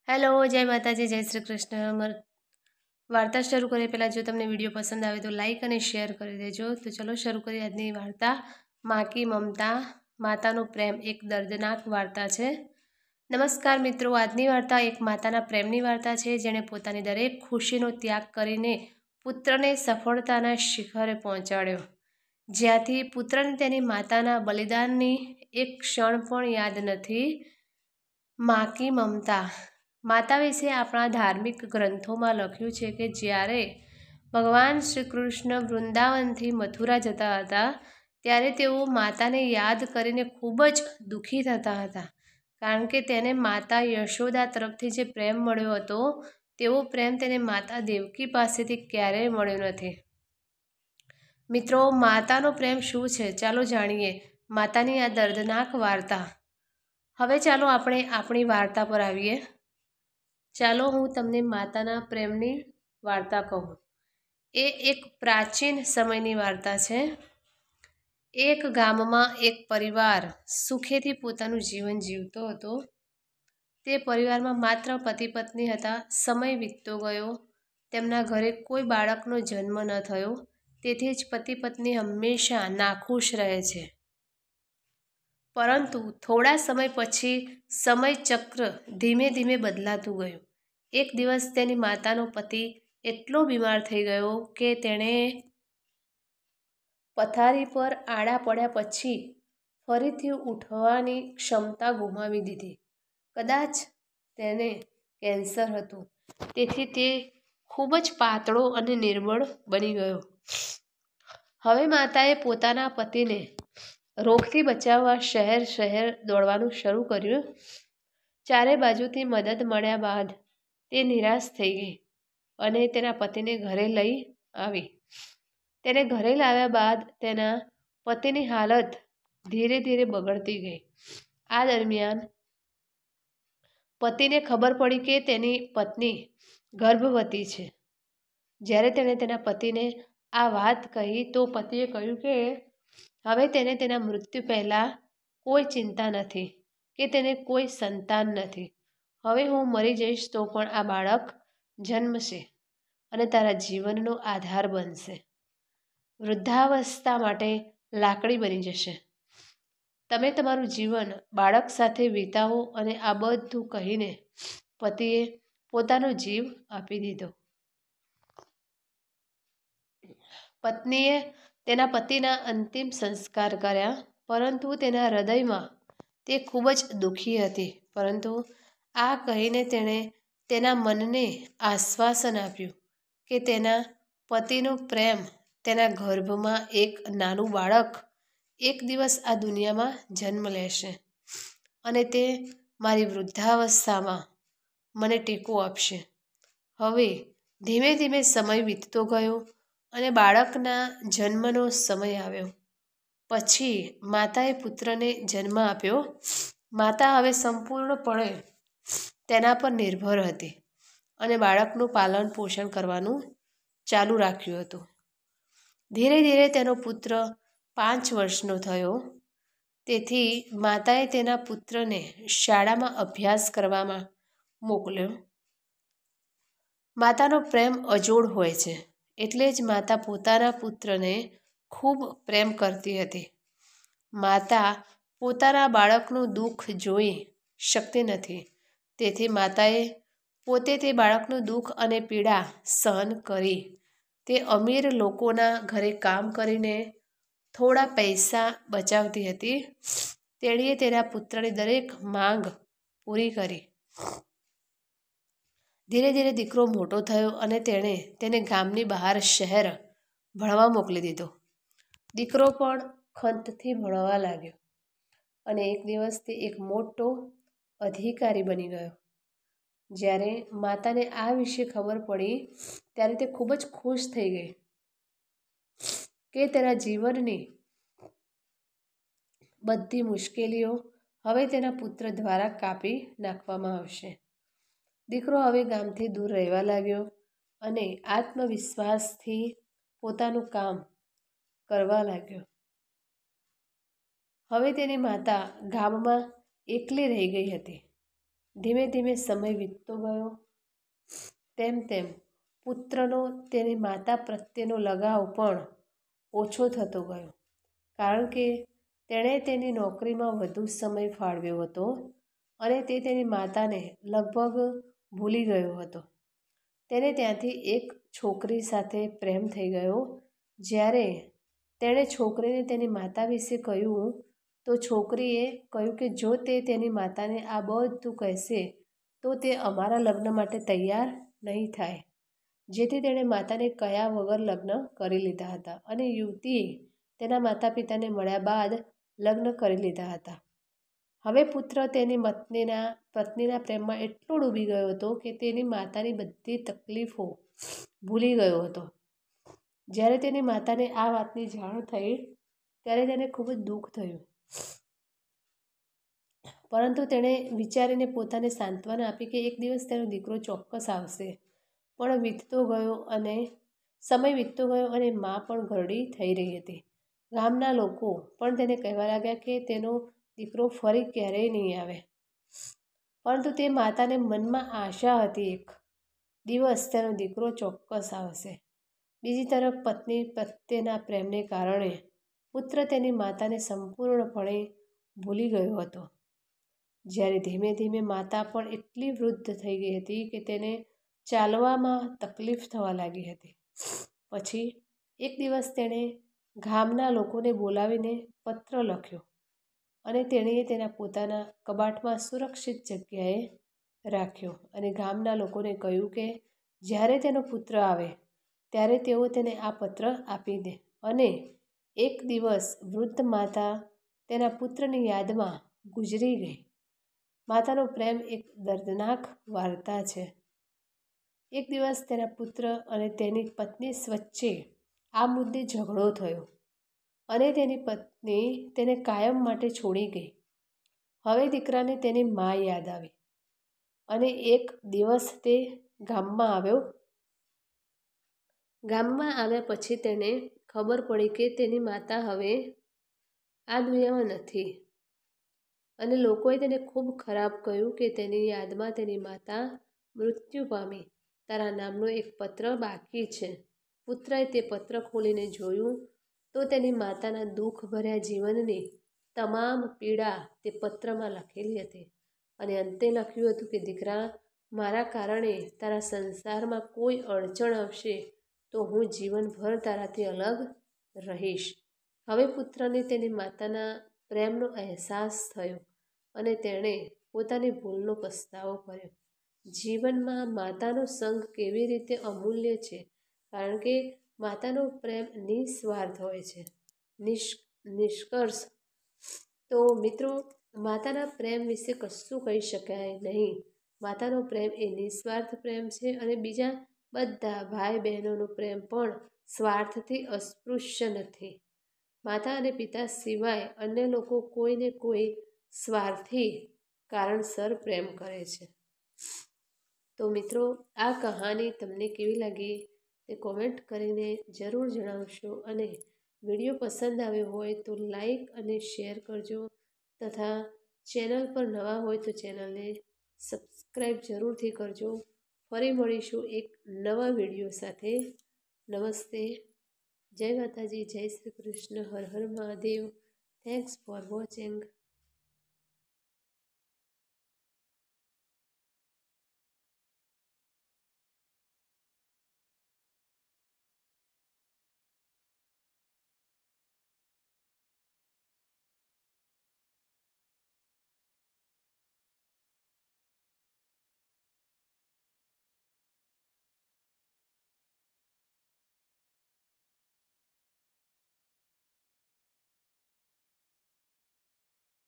Hello जय माताजी जय श्री कृष्ण। वार्ता शुरू करे पहला जो तमने विडियो पसंद आए तो लाइक और शेर कर देजो। तो चलो शुरू करिए आजनी वार्ता। माँ की ममता, मातानो प्रेम एक दर्दनाक वार्ता है। नमस्कार मित्रों, आजनी वार्ता एक माताना प्रेमनी वार्ता है, जेणे पोतानी दरेक खुशीनो त्याग करीने पुत्रने सफलताना शिखरे पहोंचाड्यो। ज्यांथी पुत्रने तेनी माताना बलिदाननी एक क्षण पण याद नथी। माँ की ममता। माता विषे अपना धार्मिक ग्रंथों में लख्यु है कि ज्यारे भगवान श्री कृष्ण वृंदावन थी मथुरा जता हता त्यारे तेओ माता ने याद करीने खूब ज दुखी थता हता, कारण के तेने माता यशोदा तरफथी जे प्रेम मळ्यो हतो तेवो प्रेम तेने माता देवकी पासेथी क्यारेय मळ्यो नथी। मित्रों, मातानो प्रेम शुं छे चालो जाणीए मातानी आ दर्दनाक वार्ता। हवे चालो आपणे आपणी वार्ता पर आवीए। चालो हूँ तमने माताना प्रेमनी वार्ता कहूँ। ए एक प्राचीन समयनी वार्ता है। एक गाममां एक परिवार सुखेथी पोतानुं जीवन जीवतो हतो। ते परिवारमां मात्र पति पत्नी हता। समय वीततो गयो, तेमना घरे कोई बाळकनो जन्म न थयो, तेथी ज पति पत्नी हमेशा नाखुश रहे छे। परंतु थोड़ा समय पछी समय चक्र धीमे धीमे बदलातुं गयुं। एक दिवस तेनी मातानो पति एटलो बीमार थई गयो के तेणे पथारी पर आड़ा पड्या पछी फरीथी उठवानी क्षमता गुमावी दीधी। कदाच तेने केन्सर हतुं, तेथी ते खूब ज पातळो अने निर्बळ बनी गयो। हवे माताए पोताना पतिने रोगथी बचाववा शहेर शहेर दौड़वानुं शरू कर्युं। चारे बाजुथी मदद मळ्या बाद ते निराश थई गई अने तेना पतिने घरे लई आवी। तेने घरे लाव्या बाद तेना पतिनी हालत धीरे धीरे बगड़ती गई। आ दरमियान पतिने खबर पड़ी के तेनी पत्नी गर्भवती छे। ज्यारे तेणे तेना पतिने आ वात कही तो पतिए कह्युं के हवे तेने तेना मृत्यु पहला कोई चिंता नथी के तेने कोई संतान नथी। हवे हूँ मरी जईश तो पण आ बाळक जन्मशे अने तारा जीवननो आधार बनशे। वृद्धावस्था माटे लाकड़ी बनी जशे। तमे तमारुं जीवन बाळक साथे वीतावो अने आ बधुं कहीने पतिए पोतानो जीव आपी दीधो। पत्नीए तेना पतिना अंतिम संस्कार कर्या, परंतु तेना हृदयमां ते खूब ज दुखी हती। परंतु आ कहीने तेणे तेना मनने आश्वासन आप्युं के तेना पतिनो प्रेम, तेना गर्भमां एक नानुं बाळक एक दिवस आ दुनियामां जन्म लेशे अने ते मारी वृद्धावस्थामां मने टेको आपशे। हवे धीमे धीमे समय वीततो गयो अने बाळकना जन्मनो समय आव्यो। पछी माताए पुत्रने जन्म आप्यो। माता हवे संपूर्णपणे तेना पर निर्भर हती अने बाळकनुं पालन पोषण करवानुं चालू राख्युं हतुं। धीरे धीरे तेनो पुत्र 5 वर्षनो थयो। तेथी माताए तेना पुत्रने शाळामां अभ्यास करवामां मोकल्यो। मातानो प्रेम अजोड होय छे, एटले ज माता पोताना पुत्रने खूब प्रेम करती हती। माता पोताना बाळकनुं दुख जोई शकती नथी, तेथी माताए पोते ते बाळकनुं दुख अने पीड़ा सहन करी ते अमीर लोकोना घरे काम करीने थोड़ा पैसा बचावती हती। तेणीए तेना पुत्रनी दरेक मांग पूरी करी। धीरे धीरे दीकरो मोटो थयो अने तेणे तेने गामनी बहार शहेर भणवा मोकली दीधो। दीकरो पण खंतथी भणवा लाग्यो अने एक दिवस ते एक मोटो अधिकारी बनी गयो। ज्यारे माताने आ विषे खबर पड़ी त्यारे ते खूब ज खुश थई गई के तेना जीवननी बधी मुश्केलीओ हवे तेना पुत्र द्वारा कापी नाखवामां आवशे। दीकरो हवे गामथी दूर रहेवा लाग्यो अने आत्मविश्वासथी पोतानुं काम करवा लाग्यो। हवे तेनी माता गाममां एकली रही गई हती। ધીમે ધીમે સમય વીતતો ગયો, તેમ તેમ પુત્રનો તેની માતા પ્રત્યેનો લગાવ પણ ઓછો થતો ગયો, કારણ કે તેણે તેની નોકરીમાં વધુ સમય ફાળવ્યો હતો અને તે તેની માતાને લગભગ ભૂલી ગયો હતો. તેને ત્યાંથી એક છોકરી સાથે પ્રેમ થઈ ગયો. જ્યારે તેણે છોકરીને તેની માતા વિશે કહ્યું તો છોકરીએ કહ્યું કે જો તે તેની માતાને આ બધું કહેશે તો તે અમારા લગ્ન માટે તૈયાર નહીં થાય, જેથી તેણે માતાને કહ્યા વગર લગ્ન કરી લીધા હતા અને યુવતીએ તેના માતા પિતાને મળ્યા બાદ લગ્ન કરી લીધા હતા. હવે પુત્ર તેની પત્નીના પ્રેમમાં એટલો ડૂબી ગયો હતો કે તેની માતાની બધી તકલીફો ભૂલી ગયો હતો. જ્યારે તેની માતાને આ વાતની જાણ થઈ ત્યારે તેને ખૂબ જ દુઃખ થયું, પરંતુ તેણે વિચારીને પોતાને સાંત્વના આપી કે એક દિવસ તેનો દીકરો ચોક્કસ આવશે. પણ સમય વીતતો ગયો અને મા પણ ઘરડી થઈ રહી હતી. ગામના લોકો પણ તેને કહેવા લાગ્યા કે તેનો દીકરો ફરી ક્યારેય નહીં આવે, પરંતુ તે માતાને મનમાં આશા હતી એક દિવસ તેનો દીકરો ચોક્કસ આવશે. બીજી તરફ પત્ની પ્રત્યેના પ્રેમને કારણે પુત્ર તેની માતાને સંપૂર્ણપણે ભૂલી ગયો હતો. જ્યારે ધીમે ધીમે માતા પણ એટલી વૃદ્ધ થઈ ગઈ હતી કે તેને ચાલવામાં તકલીફ થવા લાગી હતી. પછી એક દિવસ તેણે ગામના લોકોને બોલાવીને પત્ર લખ્યો અને તેણીએ તેના પોતાના કબાટમાં સુરક્ષિત જગ્યાએ રાખ્યો અને ગામના લોકોને કહ્યું કે જ્યારે તેનો પુત્ર આવે ત્યારે તેઓ તેને આ પત્ર આપી દે. અને એક દિવસ વૃદ્ધ માતા તેના પુત્રની યાદમાં ગુજરી ગઈ. માતાનો પ્રેમ એક દર્દનાક વાર્તા છે. એક દિવસ તેના પુત્ર અને તેની પત્ની વચ્ચે આ મુદ્દે ઝઘડો થયો અને તેની પત્ની તેને કાયમ માટે છોડી ગઈ. હવે દીકરાને તેની મા યાદ આવી અને એક દિવસ તે ગામમાં આવ્યો. ગામમાં આવ્યા પછી તેને ખબર પડી કે તેની માતા હવે આ દુનિયામાં નથી અને લોકોએ તેને ખૂબ ખરાબ કહ્યું કે તેની યાદમાં તેની માતા મૃત્યુ પામી. તારા નામનો એક પત્ર બાકી છે. પુત્રએ તે પત્ર ખોલીને જોયું તો તેની માતાના દુઃખભર્યા જીવનની તમામ પીડા તે પત્રમાં લખેલી હતી અને અંતે લખ્યું હતું કે દીકરા, મારા કારણે તારા સંસારમાં કોઈ અડચણ આવશે તો હું જીવનભર તારાથી અલગ રહીશ. હવે પુત્રને તેની માતાના પ્રેમનો અહેસાસ થયો અને તેણે પોતાની ભૂલનો પસ્તાવો કર્યો. જીવનમાં માતાનો સંગ કેવી રીતે અમૂલ્ય છે, કારણ કે માતાનો પ્રેમ નિસ્વાર્થ હોય છે. નિષ્કર્ષ તો મિત્રો, માતાના પ્રેમ વિશે કશું કહી શકાય નહીં. માતાનો પ્રેમ એ નિસ્વાર્થ પ્રેમ છે અને બીજા બધા ભાઈ બહેનોનો પ્રેમ પણ સ્વાર્થથી અસ્પૃશ્ય નથી. માતા અને પિતા સિવાય અન્ય લોકો કોઈને કોઈ સ્વાર્થી કારણસર પ્રેમ કરે છે. તો મિત્રો, આ કહાની તમને કેવી લાગી તે કોમેન્ટ કરીને જરૂર જણાવશો અને વિડીયો પસંદ આવ્યો હોય તો લાઈક અને શેર કરજો તથા ચેનલ પર નવા હોય તો ચેનલને સબસ્ક્રાઈબ જરૂરથી કરજો. ફરી મળીશું એક નવા વિડીયો સાથે. નમસ્તે, જય માતાજી, જય શ્રી કૃષ્ણ, હર હર મહાદેવ. Thanks for watching.